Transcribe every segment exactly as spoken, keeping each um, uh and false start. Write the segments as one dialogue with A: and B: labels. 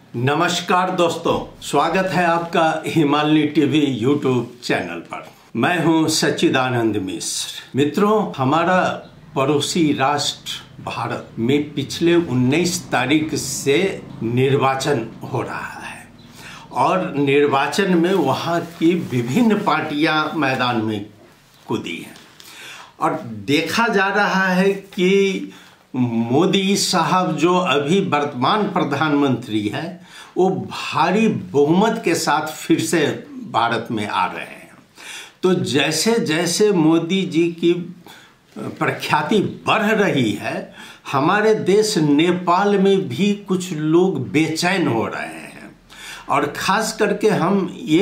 A: नमस्कार दोस्तों, स्वागत है आपका हिमालय टीवी यूट्यूब चैनल पर। मैं हूं सच्चिदानंद मिश्र। मित्रों, हमारा पड़ोसी राष्ट्र भारत में पिछले उन्नीस तारीख से निर्वाचन हो रहा है और निर्वाचन में वहां की विभिन्न पार्टियां मैदान में कूदी हैं और देखा जा रहा है कि मोदी साहब जो अभी वर्तमान प्रधानमंत्री हैं वो भारी बहुमत के साथ फिर से भारत में आ रहे हैं। तो जैसे जैसे मोदी जी की प्रख्याति बढ़ रही है, हमारे देश नेपाल में भी कुछ लोग बेचैन हो रहे हैं और ख़ास करके हम ये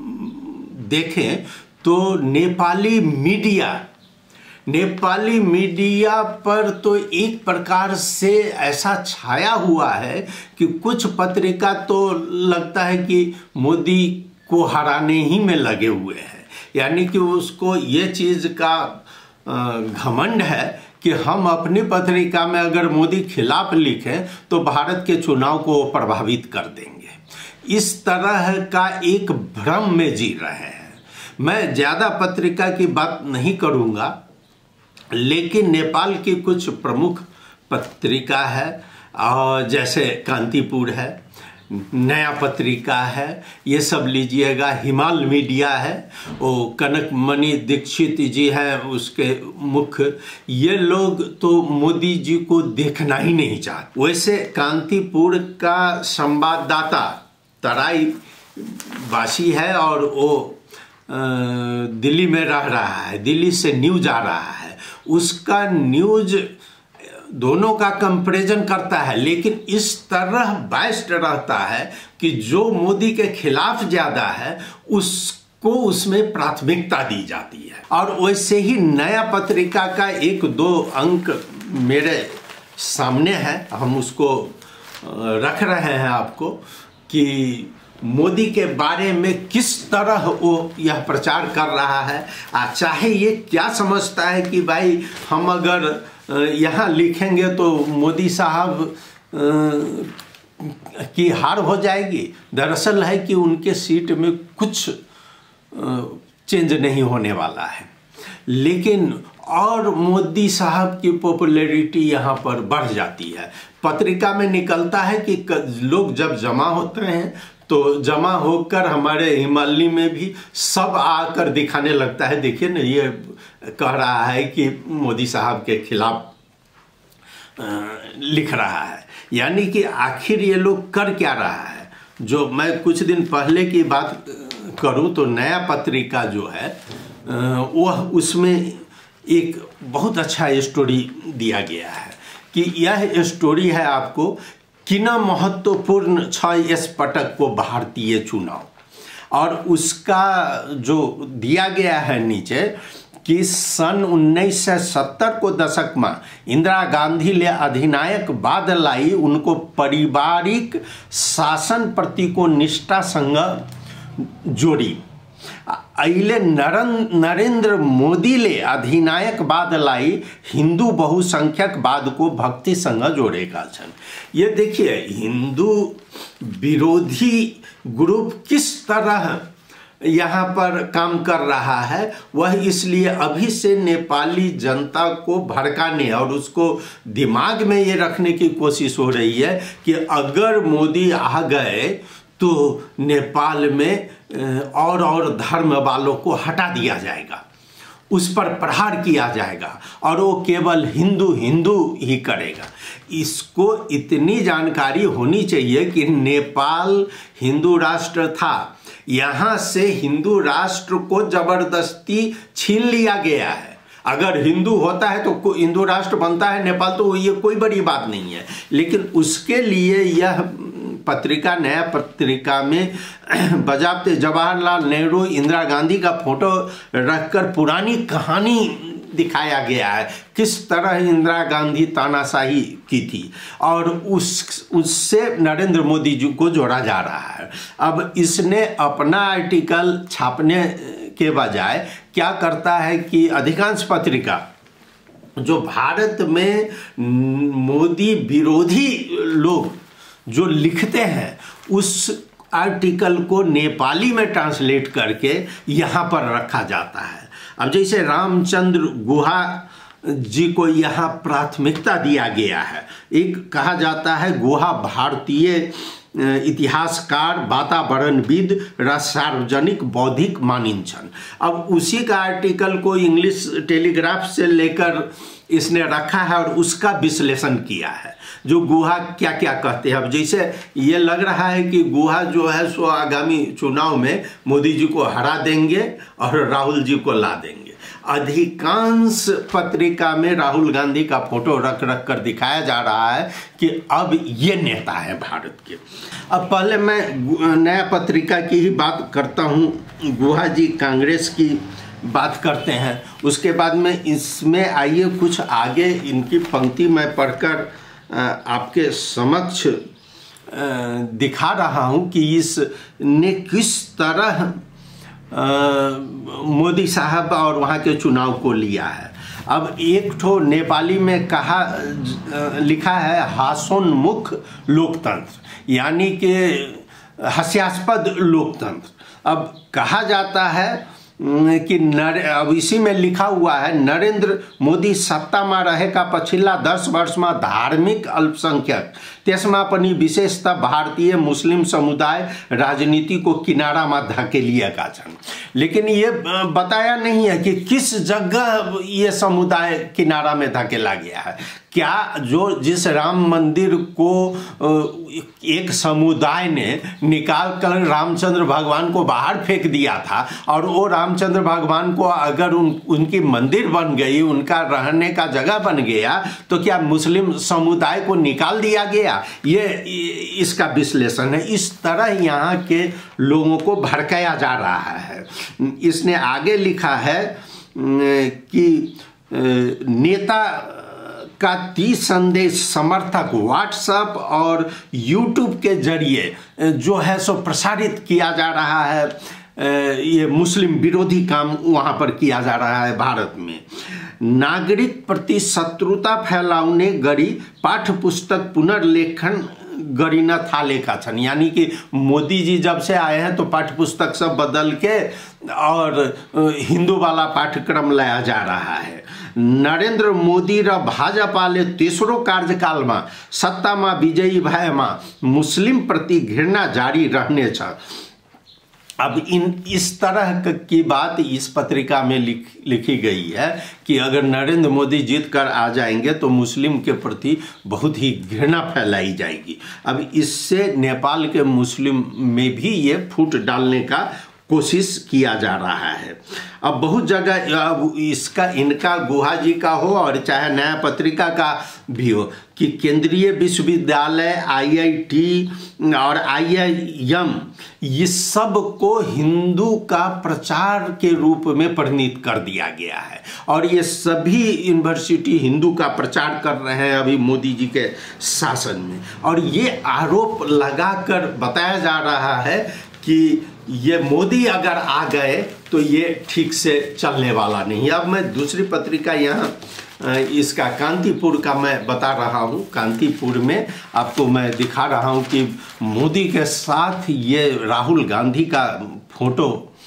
A: देखें तो नेपाली मीडिया नेपाली मीडिया पर तो एक प्रकार से ऐसा छाया हुआ है कि कुछ पत्रिका तो लगता है कि मोदी को हराने ही में लगे हुए हैं। यानी कि उसको ये चीज़ का घमंड है कि हम अपनी पत्रिका में अगर मोदी खिलाफ लिखें तो भारत के चुनाव को प्रभावित कर देंगे। इस तरह का एक भ्रम में जी रहे हैं। मैं ज़्यादा पत्रिका की बात नहीं करूँगा, लेकिन नेपाल की कुछ प्रमुख पत्रिका है और जैसे कांतिपुर है, नया पत्रिका है, ये सब लीजिएगा, हिमाल मीडिया है, वो कनकमणि दीक्षित जी हैं उसके मुख्य, ये लोग तो मोदी जी को देखना ही नहीं चाहते। वैसे कांतिपुर का संवाददाता तराई वासी है और वो दिल्ली में रह रहा है, दिल्ली से न्यूज आ रहा है, उसका न्यूज दोनों का कंपैरिजन करता है, लेकिन इस तरह बायस्ड रहता है कि जो मोदी के खिलाफ ज़्यादा है उसको उसमें प्राथमिकता दी जाती है। और वैसे ही नया पत्रिका का एक दो अंक मेरे सामने है, हम उसको रख रहे हैं आपको कि मोदी के बारे में किस तरह वो यह प्रचार कर रहा है। चाहे ये क्या समझता है कि भाई हम अगर यहाँ लिखेंगे तो मोदी साहब की हार हो जाएगी। दरअसल है कि उनके सीट में कुछ चेंज नहीं होने वाला है, लेकिन और मोदी साहब की पॉपुलैरिटी यहाँ पर बढ़ जाती है। पत्रिका में निकलता है कि लोग जब जमा होते हैं तो जमा होकर हमारे हिमालय में भी सब आकर दिखाने लगता है, देखिए ना, ये कह रहा है कि मोदी साहब के खिलाफ लिख रहा है। यानी कि आखिर ये लोग कर क्या रहा है। जो मैं कुछ दिन पहले की बात करूं तो नया पत्रिका जो है वह उसमें एक बहुत अच्छा स्टोरी दिया गया है कि यह स्टोरी है आपको किन महत्वपूर्ण छ स्फटक को भारतीय चुनाव, और उसका जो दिया गया है नीचे कि सन उन्नीस सौ सत्तर को दशक में इंदिरा गांधी ले अधिनायक बाद लाई उनको पारिवारिक शासन प्रति को निष्ठा संग जोड़ी। अहिले नरेंद्र मोदी ले अधिनायक बाद लाई हिंदू बहुसंख्यक बाद को भक्ति संग जोड़ेगा छन। ये देखिए, हिंदू विरोधी ग्रुप किस तरह यहाँ पर काम कर रहा है। वह इसलिए अभी से नेपाली जनता को भड़काने और उसको दिमाग में ये रखने की कोशिश हो रही है कि अगर मोदी आ गए तो नेपाल में और और धर्म वालों को हटा दिया जाएगा, उस पर प्रहार किया जाएगा और वो केवल हिंदू हिंदू ही करेगा। इसको इतनी जानकारी होनी चाहिए कि नेपाल हिंदू राष्ट्र था, यहाँ से हिंदू राष्ट्र को जबरदस्ती छीन लिया गया है। अगर हिंदू होता है तो हिंदू राष्ट्र बनता है नेपाल, तो ये कोई बड़ी बात नहीं है, लेकिन उसके लिए यह पत्रिका नया पत्रिका में बजाते जवाहरलाल नेहरू इंदिरा गांधी का फोटो रखकर पुरानी कहानी दिखाया गया है, किस तरह इंदिरा गांधी तानाशाही की थी और उस उससे नरेंद्र मोदी जी को जोड़ा जा रहा है। अब इसने अपना आर्टिकल छापने के बजाय क्या करता है कि अधिकांश पत्रिका जो भारत में मोदी विरोधी लोग जो लिखते हैं उस आर्टिकल को नेपाली में ट्रांसलेट करके यहाँ पर रखा जाता है। अब जैसे रामचंद्र गुहा जी को यहाँ प्राथमिकता दिया गया है। एक कहा जाता है गुहा भारतीय इतिहासकार, वातावरणविद र सार्वजनिक बौद्धिक मानिंछन। अब उसी का आर्टिकल को इंग्लिश टेलीग्राफ से लेकर इसने रखा है और उसका विश्लेषण किया है, जो गुहा क्या क्या कहते हैं। अब जैसे ये लग रहा है कि गुहा जो है सो आगामी चुनाव में मोदी जी को हरा देंगे और राहुल जी को ला देंगे। अधिकांश पत्रिका में राहुल गांधी का फोटो रख रख कर दिखाया जा रहा है कि अब ये नेता है भारत के। अब पहले मैं नया पत्रिका की ही बात करता हूँ। गुहा जी कांग्रेस की बात करते हैं, उसके बाद में इसमें आइए कुछ आगे इनकी पंक्ति मैं पढ़कर आपके समक्ष दिखा रहा हूँ कि इसने किस तरह मोदी साहब और वहाँ के चुनाव को लिया है। अब एक ठो नेपाली में कहा लिखा है हास्योन्मुख लोकतंत्र, यानी कि हास्यास्पद लोकतंत्र। अब कहा जाता है कि नर अब इसी में लिखा हुआ है नरेंद्र मोदी सत्ता में रहेका पछिल्ला दस वर्ष में धार्मिक अल्पसंख्यक त्यसमा पनि विशेषतः भारतीय मुस्लिम समुदाय राजनीति को किनारा में धकेलिएका छन्। लेकिन ये बताया नहीं है कि किस जगह ये समुदाय किनारा में धकेला गया है। क्या जो जिस राम मंदिर को एक समुदाय ने निकाल कर रामचंद्र भगवान को बाहर फेंक दिया था और वो रामचंद्र भगवान को अगर उन उनकी मंदिर बन गई, उनका रहने का जगह बन गया, तो क्या मुस्लिम समुदाय को निकाल दिया गया? ये इसका विश्लेषण है। इस तरह यहाँ के लोगों को भड़काया जा रहा है। इसने आगे लिखा है कि नेता का तीस संदेश समर्थक व्हाट्सएप और यूट्यूब के जरिए जो है सो प्रसारित किया जा रहा है। ये मुस्लिम विरोधी काम वहाँ पर किया जा रहा है भारत में। नागरिक प्रति शत्रुता फैलाउने गरी पाठ्यपुस्तक पुनर्लेखन गरिन थालेका छन्। यानी कि मोदी जी जब से आए हैं तो पाठ्यपुस्तक सब बदल के और हिंदू वाला पाठ्यक्रम लाया जा रहा है। नरेंद्र मोदी र भाजपाले तेस्रो कार्यकाल में सत्ता में विजयी भएमा मुस्लिम प्रति घृणा जारी रहनेछ। अब इन इस तरह की बात इस पत्रिका में लिख लिखी गई है कि अगर नरेंद्र मोदी जीत कर आ जाएंगे तो मुस्लिम के प्रति बहुत ही घृणा फैलाई जाएगी। अब इससे नेपाल के मुस्लिम में भी ये फूट डालने का कोशिश किया जा रहा है। अब बहुत जगह अब इसका इनका गुहा जी का हो और चाहे नया पत्रिका का भी हो कि केंद्रीय विश्वविद्यालय, आई आई टी और आई आई एम ये सब को हिंदू का प्रचार के रूप में परिणित कर दिया गया है और ये सभी यूनिवर्सिटी हिंदू का प्रचार कर रहे हैं अभी मोदी जी के शासन में। और ये आरोप लगाकर बताया जा रहा है कि ये मोदी अगर आ गए तो ये ठीक से चलने वाला नहीं। अब मैं दूसरी पत्रिका यहाँ इसका कांतिपुर का मैं बता रहा हूँ। कांतिपुर में आपको मैं दिखा रहा हूँ कि मोदी के साथ ये राहुल गांधी का फोटो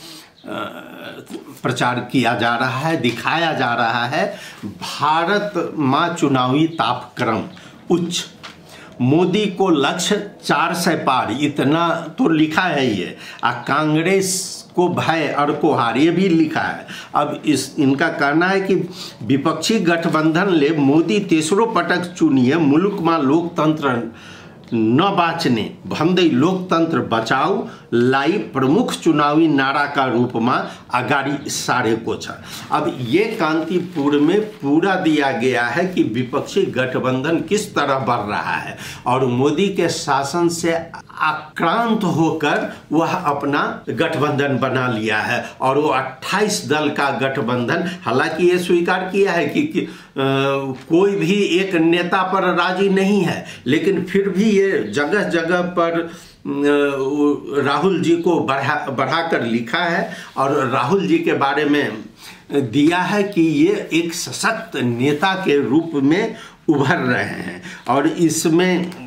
A: प्रचार किया जा रहा है, दिखाया जा रहा है। भारत में चुनावी तापक्रम उच्च, मोदी को लक्ष्य चार सौ पार, इतना तो लिखा है ये। आ कांग्रेस को भय और कोहार ये भी लिखा है। अब इस इनका कहना है कि विपक्षी गठबंधन ले मोदी तेसरो पटक चुनिए, मुल्क में लोकतंत्र न बाँच्ने भन्दै लोकतंत्र बचाऊ लाई प्रमुख चुनावी नारा का रूप में अगाडि सारेको छ। अब ये कांतिपुर में पूरा दिया गया है कि विपक्षी गठबंधन किस तरह बढ़ रहा है और मोदी के शासन से आक्रांत होकर वह अपना गठबंधन बना लिया है और वो अट्ठाईस दल का गठबंधन, हालांकि ये स्वीकार किया है कि, कि आ, कोई भी एक नेता पर राजी नहीं है, लेकिन फिर भी ये जगह जगह पर राहुल जी को बढ़ा बढ़ाकर लिखा है और राहुल जी के बारे में दिया है कि ये एक सशक्त नेता के रूप में उभर रहे हैं। और इसमें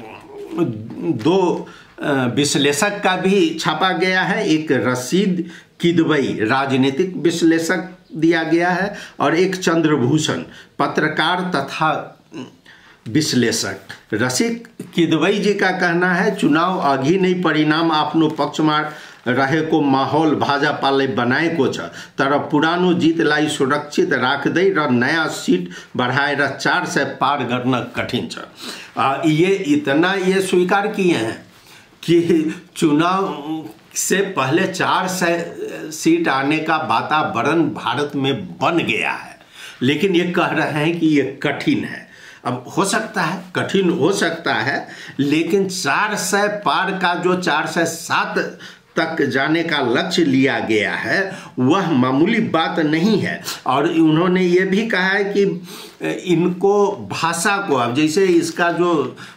A: दो विश्लेषक का भी छापा गया है। एक रशीद किदवई राजनीतिक विश्लेषक दिया गया है और एक चंद्रभूषण पत्रकार तथा विश्लेषक। रशीद किदवई जी का कहना है, चुनाव आगे नहीं परिणाम आपनो पक्ष में रहे को माहौल भाजपा ले बनाए को छ, तर पुरानो जीत लाई सुरक्षित राख दे र नया सीट बढ़ाए र चार से पार करना कठिन छ। आ, ये इतना ये स्वीकार किए हैं कि चुनाव से पहले चार से सीट आने का वातावरण भारत में बन गया है, लेकिन ये कह रहे हैं कि ये कठिन है। अब हो सकता है कठिन हो सकता है, लेकिन चार से पार का जो चार से सात तक जाने का लक्ष्य लिया गया है वह मामूली बात नहीं है। और उन्होंने ये भी कहा है कि इनको भाषा को, अब जैसे इसका जो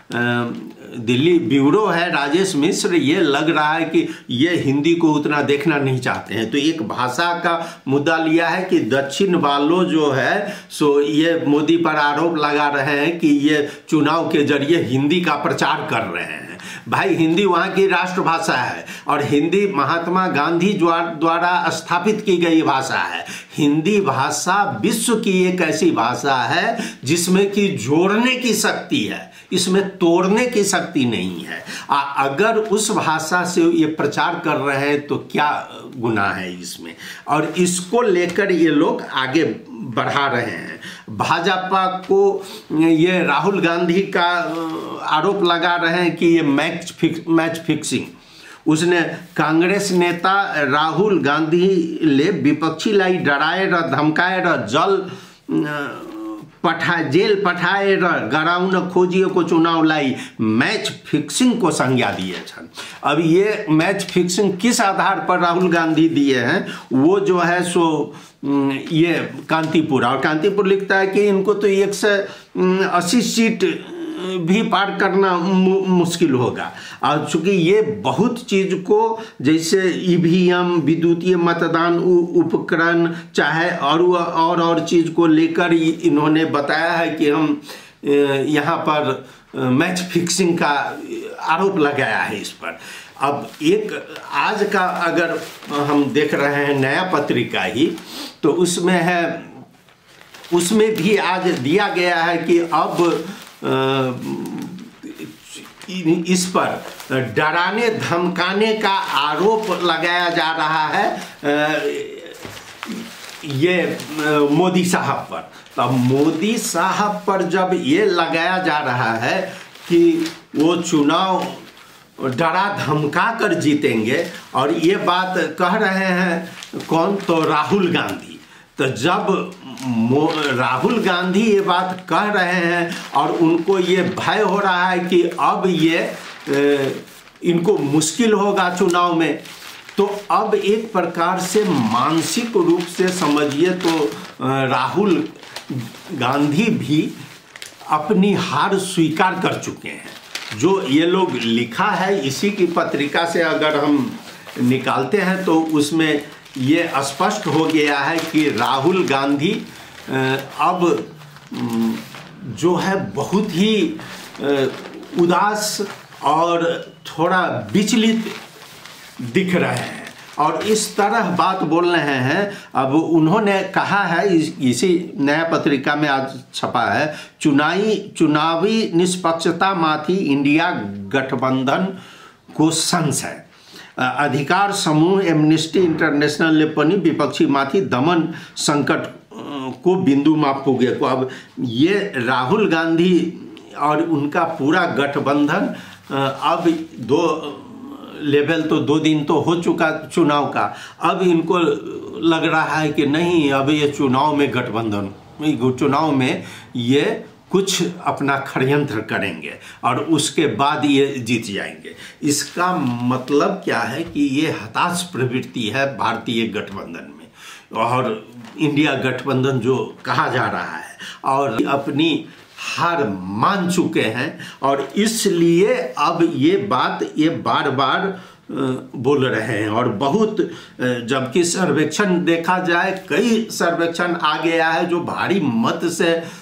A: दिल्ली ब्यूरो है राजेश मिश्र, ये लग रहा है कि ये हिंदी को उतना देखना नहीं चाहते हैं, तो एक भाषा का मुद्दा लिया है कि दक्षिण वालों जो है सो ये मोदी पर आरोप लगा रहे हैं कि ये चुनाव के जरिए हिंदी का प्रचार कर रहे हैं। भाई हिंदी वहाँ की राष्ट्रभाषा है और हिंदी महात्मा गांधी द्वारा स्थापित की गई भाषा है। हिंदी भाषा विश्व की एक ऐसी भाषा है जिसमें कि जोड़ने की शक्ति है, इसमें तोड़ने की शक्ति नहीं है। आ, अगर उस भाषा से ये प्रचार कर रहे हैं तो क्या गुनाह है इसमें, और इसको लेकर ये लोग आगे बढ़ा रहे हैं। भाजपा को ये राहुल गांधी का आरोप लगा रहे हैं कि ये मैच फिक्स मैच फिक्सिंग, उसने कांग्रेस नेता राहुल गांधी ले विपक्षी लाई डराए र धमकाए र जल पठा जेल पठाए र गराउन खोजिएको चुनावलाई मैच फिक्सिंग को संज्ञा दिए छन्। अब ये मैच फिक्सिंग किस आधार पर राहुल गांधी दिए हैं, वो जो है सो ये कांतीपुर, और कांतीपुर लिखता है कि इनको तो एक से अस्सी सीट भी पार करना मुश्किल होगा। और चूंकि ये बहुत चीज को, जैसे ईवीएम, विद्युतीय मतदान उपकरण, चाहे और और और चीज को लेकर इन्होंने बताया है कि हम यहाँ पर मैच फिक्सिंग का आरोप लगाया है इस पर। अब एक आज का अगर हम देख रहे हैं नया पत्रिका ही, तो उसमें है, उसमें भी आज दिया गया है कि अब इस पर डराने धमकाने का आरोप लगाया जा रहा है ये मोदी साहब पर। तब मोदी साहब पर जब ये लगाया जा रहा है कि वो चुनाव डरा धमका कर जीतेंगे, और ये बात कह रहे हैं कौन, तो राहुल गांधी। तो जब राहुल गांधी ये बात कह रहे हैं और उनको ये भय हो रहा है कि अब ये इनको मुश्किल होगा चुनाव में, तो अब एक प्रकार से मानसिक रूप से समझिए तो राहुल गांधी भी अपनी हार स्वीकार कर चुके हैं। जो ये लोग लिखा है इसी की पत्रिका से अगर हम निकालते हैं तो उसमें ये स्पष्ट हो गया है कि राहुल गांधी अब जो है बहुत ही उदास और थोड़ा विचलित दिख रहे हैं और इस तरह बात बोल रहे हैं। अब उन्होंने कहा है, इस, इसी नया पत्रिका में आज छपा है, चुनावी चुनावी निष्पक्षता माथी इंडिया गठबंधन को संशय, अधिकार समूह एमनेस्टी इंटरनेशनल ने पनि विपक्षी माथी दमन संकट को बिंदु में पुगेको। अब ये राहुल गांधी और उनका पूरा गठबंधन, अब दो लेवल तो दो दिन तो हो चुका चुनाव का, अब इनको लग रहा है कि नहीं, अब ये चुनाव में गठबंधन, चुनाव में ये कुछ अपना षड्यंत्र करेंगे और उसके बाद ये जीत जाएंगे। इसका मतलब क्या है कि ये हताश प्रवृत्ति है भारतीय गठबंधन में, और इंडिया गठबंधन जो कहा जा रहा है, और अपनी हार मान चुके हैं और इसलिए अब ये बात ये बार बार बोल रहे हैं। और बहुत, जबकि सर्वेक्षण देखा जाए, कई सर्वेक्षण आ गया है जो भारी मत से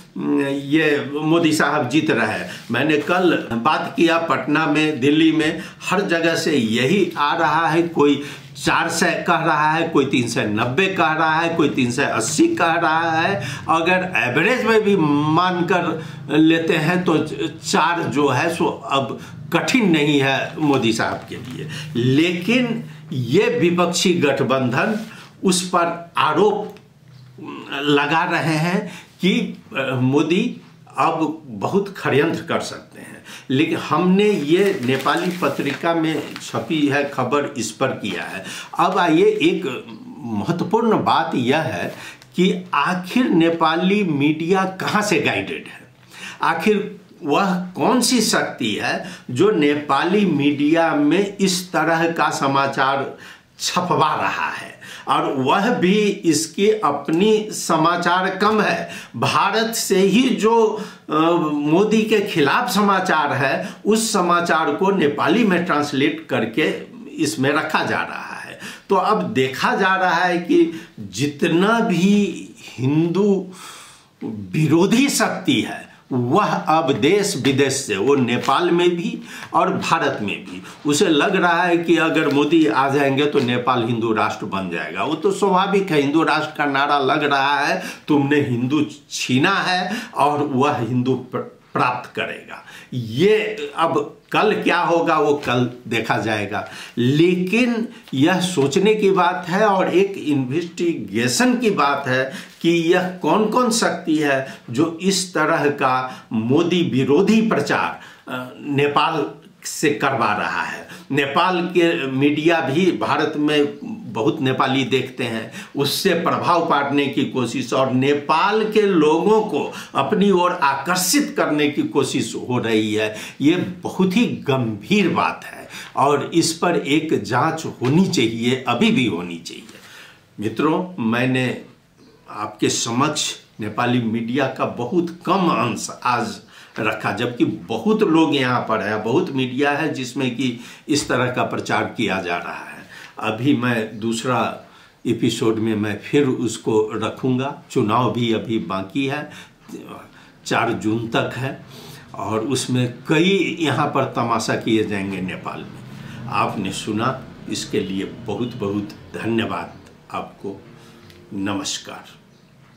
A: ये मोदी साहब जीत रहे हैं। मैंने कल बात किया पटना में, दिल्ली में, हर जगह से यही आ रहा है। कोई चार सौ कह रहा है, कोई तीन सौ नब्बे कह रहा है, कोई तीन सौ अस्सी कह रहा है। अगर एवरेज में भी मानकर लेते हैं तो चार जो है सो अब कठिन नहीं है मोदी साहब के लिए। लेकिन ये विपक्षी गठबंधन उस पर आरोप लगा रहे हैं कि मोदी अब बहुत षड्यंत्र कर सकते हैं। लेकिन हमने ये नेपाली पत्रिका में छपी है खबर इस पर किया है। अब आइए, एक महत्वपूर्ण बात यह है कि आखिर नेपाली मीडिया कहाँ से गाइडेड है, आखिर वह कौन सी शक्ति है जो नेपाली मीडिया में इस तरह का समाचार छपवा रहा है, और वह भी इसकी अपनी समाचार कम है। भारत से ही जो आ, मोदी के खिलाफ समाचार है उस समाचार को नेपाली में ट्रांसलेट करके इसमें रखा जा रहा है। तो अब देखा जा रहा है कि जितना भी हिंदू विरोधी शक्ति है वह अब देश विदेश से, वो नेपाल में भी और भारत में भी, उसे लग रहा है कि अगर मोदी आ जाएंगे तो नेपाल हिंदू राष्ट्र बन जाएगा। वो तो स्वाभाविक है, हिंदू राष्ट्र का नारा लग रहा है, तुमने हिंदू छीना है और वह हिंदू प्राप्त करेगा। ये अब कल क्या होगा वो कल देखा जाएगा। लेकिन यह सोचने की बात है और एक इन्वेस्टिगेशन की बात है कि यह कौन कौन शक्ति है जो इस तरह का मोदी विरोधी प्रचार नेपाल से करवा रहा है। नेपाल के मीडिया भी भारत में बहुत नेपाली देखते हैं, उससे प्रभाव पाड़ने की कोशिश और नेपाल के लोगों को अपनी ओर आकर्षित करने की कोशिश हो रही है। ये बहुत ही गंभीर बात है और इस पर एक जांच होनी चाहिए, अभी भी होनी चाहिए। मित्रों, मैंने आपके समक्ष नेपाली मीडिया का बहुत कम अंश आज रखा, जबकि बहुत लोग यहाँ पर है, बहुत मीडिया है जिसमें कि इस तरह का प्रचार किया जा रहा है। अभी मैं दूसरा एपिसोड में मैं फिर उसको रखूँगा। चुनाव भी अभी बाकी है, चार जून तक है और उसमें कई यहाँ पर तमाशा किए जाएंगे नेपाल में। आपने सुना, इसके लिए बहुत बहुत धन्यवाद आपको। नमस्कार।